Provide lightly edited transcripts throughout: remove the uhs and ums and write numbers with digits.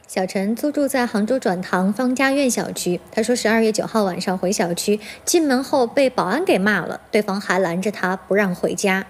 小陈租住在杭州转塘方家苑小区。他说，12月9号晚上回小区，进门后被保安给骂了，对方还拦着他不让回家。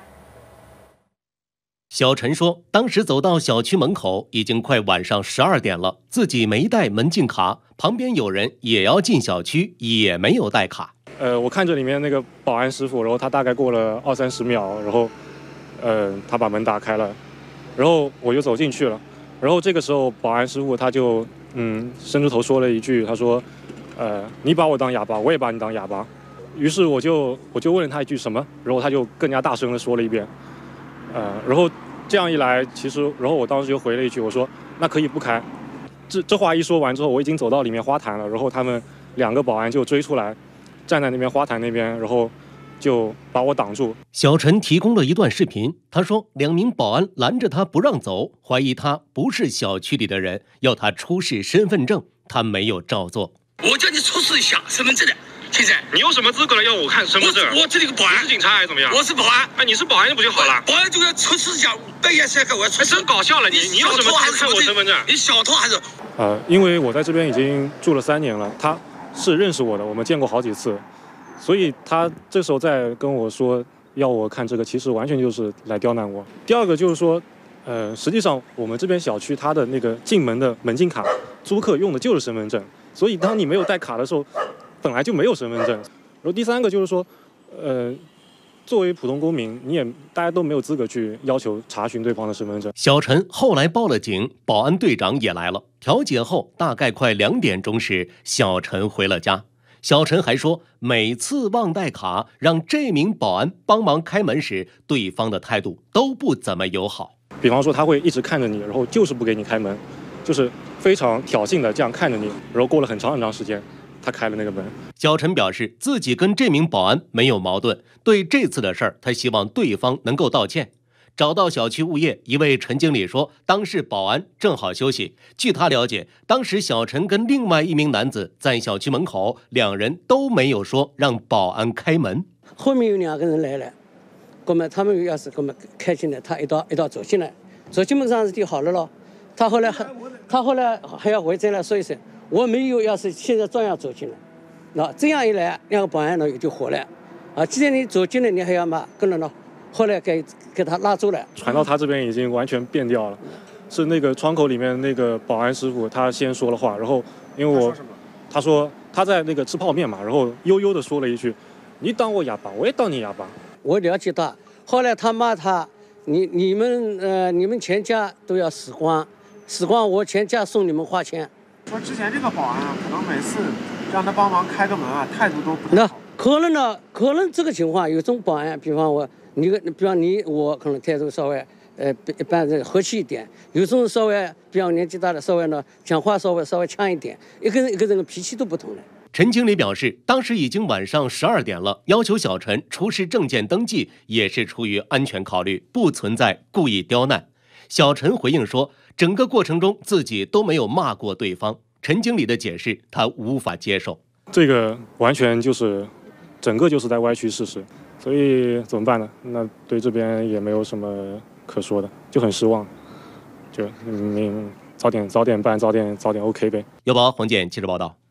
小陈说，当时走到小区门口，已经快晚上12点了，自己没带门禁卡，旁边有人也要进小区，也没有带卡。 我看着里面那个保安师傅，然后他大概过了20-30秒，然后，他把门打开了，然后我就走进去了。然后这个时候，保安师傅他就伸出头说了一句，他说，你把我当哑巴，我也把你当哑巴。于是我就问了他一句什么，然后他就更加大声的说了一遍，然后这样一来，然后我当时就回了一句，我说那可以不开。这话一说完之后，我已经走到里面花坛了，然后他们2个保安就追出来，站在那边花坛那边，然后就把我挡住。 小陈提供了一段视频，他说2名保安拦着他不让走，怀疑他不是小区里的人，要他出示身份证，他没有照做。 我叫你出示一下身份证的。现在你有什么资格来要我看身份证？ 我这里个保安， 你是警察还是怎么样？ 我是保安。 你是保安不就好了？ 保安就要出示一下，背一下我要出示。 真搞笑了，你有什么资格看我身份证？ 你小偷还是？ 因为我在这边已经住了3年了，他是认识我的，我们见过好几次，所以他这时候在跟我说要我看这个，其实完全就是来刁难我。第二个就是说，实际上我们这边小区它的那个进门的门禁卡，租客用的就是身份证，所以当你没有带卡的时候，本来就没有身份证。然后第3个就是说，作为普通公民，大家都没有资格去要求查询对方的身份证。 小陈后来报了警，保安队长也来了。调解后，大概快2点钟时，小陈回了家。小陈还说，每次忘带卡让这名保安帮忙开门时，对方的态度都不怎么友好。 比方说，他会一直看着你，然后就是不给你开门，就是非常挑衅的这样看着你，然后过了很长时间，他开了那个门。 小陈表示，自己跟这名保安没有矛盾，对这次的事儿，他希望对方能够道歉。找到小区物业一位陈经理说，当时保安正好休息。据他了解，当时小陈跟另外一名男子在小区门口，2人都没有说让保安开门。 后面有2个人来了，那么他们钥匙给我们开进来，他一道走进来，走进门上是就好了咯。他后来还要回再来说一声，我没有钥匙，现在照样走进来。那这样一来，2个保安呢也就火了。既然你走进来，你还要骂，跟着呢。后来给他拉住了， 传到他这边已经完全变掉了。是那个窗口里面那个保安师傅，他先说了话，然后因为他说他在那个吃泡面嘛，然后悠悠的说了一句：“你当我哑巴，我也当你哑巴。” 我了解到，后来他骂他，你们全家都要死光，我全家送你们花钱。 说之前这个保安可能每次让他帮忙开个门态度都不太好。 可能这个情况有种保安，比方我可能态度稍微一般和气一点，有种稍微比较年纪大的稍微呢讲话稍微呛一点，一个人的脾气都不同的。 陈经理表示，当时已经晚上12点了，要求小陈出示证件登记也是出于安全考虑，不存在故意刁难。小陈回应说，整个过程中自己都没有骂过对方。陈经理的解释他无法接受， 这个完全就是整个就是在歪曲事实，所以怎么办呢？那对这边也没有什么可说的，就很失望，就早点办，早点 OK 呗。 邮报黄健记者报道。